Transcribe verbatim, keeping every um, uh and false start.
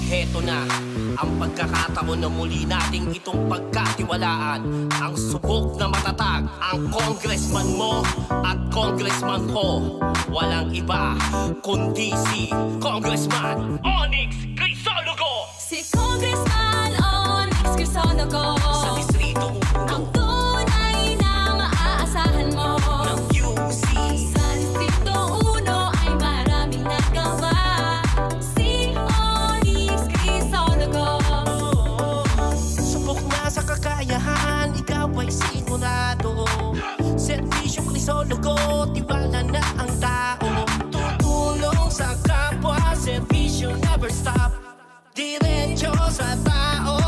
Heto na ang pagkakataon na muli nating itong pagkatiwalaan. Ang subok na matatag, ang congressman mo at congressman ko. Walang iba kundi si Congressman Onyx Crisonogo. Si Congressman Onyx Crisonogo, sa Distrito ang uno tunay na maaasahan mo. ng U C. Sa Distrito uno ay maraming nagawa. Si Onyx Crisonogo. Subok na sa kakayahan, ikaw ay sigurado. Servisyo Crisonogo, tiwala na ang tao. Tutulong sa kapwa, servisyo never stop. Diretso sa tao,